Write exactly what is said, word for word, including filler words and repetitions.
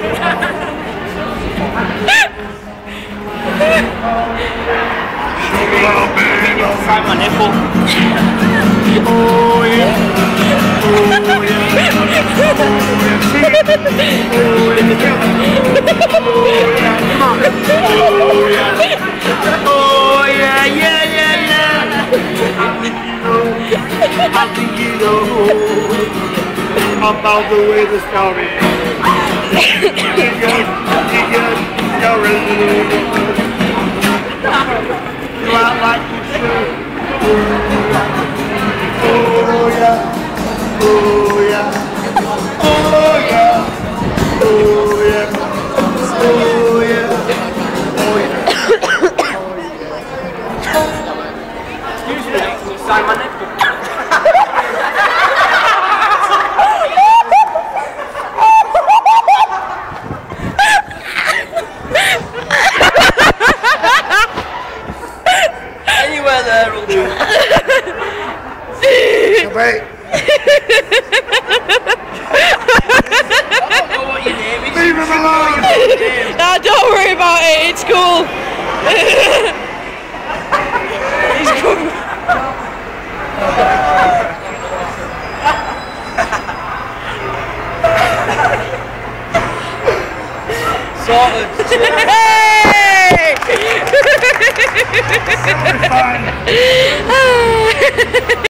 Sign my nipple. Oh yeah. Oh yeah. Oh yeah, yeah, yeah, yeah. I think you know, I think you know about the way the story ends. You got, you got, story. You act like you should. Oh yeah, oh yeah, oh yeah, oh yeah, oh yeah, oh yeah. Excuse me, can you sign my nipple? Anywhere there will do. Wait. I don't know what your name is. Leave him alone. No, don't worry about it, it's cool. It's cool. Sort of. Hey! Fine.